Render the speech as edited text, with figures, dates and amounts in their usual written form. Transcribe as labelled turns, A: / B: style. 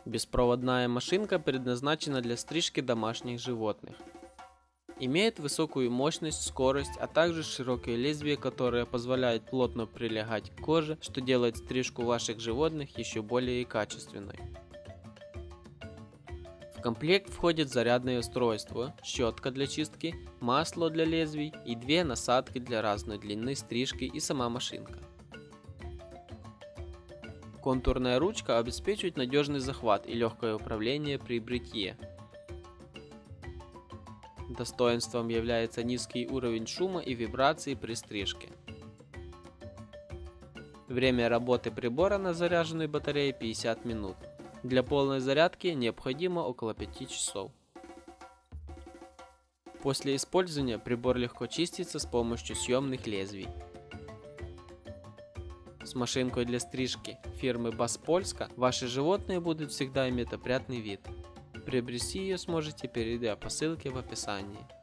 A: Беспроводная машинка предназначена для стрижки домашних животных. Имеет высокую мощность, скорость, а также широкое лезвие, которое позволяет плотно прилегать к коже, что делает стрижку ваших животных еще более качественной. В комплект входит зарядное устройство, щетка для чистки, масло для лезвий и две насадки для разной длины стрижки и сама машинка. Контурная ручка обеспечивает надежный захват и легкое управление при бритье. Достоинством является низкий уровень шума и вибраций при стрижке. Время работы прибора на заряженной батарее 50 минут. Для полной зарядки необходимо около 5 часов. После использования прибор легко чистится с помощью съемных лезвий. С машинкой для стрижки фирмы Bass Polska ваши животные будут всегда иметь опрятный вид. Приобрести ее сможете, перейдя по ссылке в описании.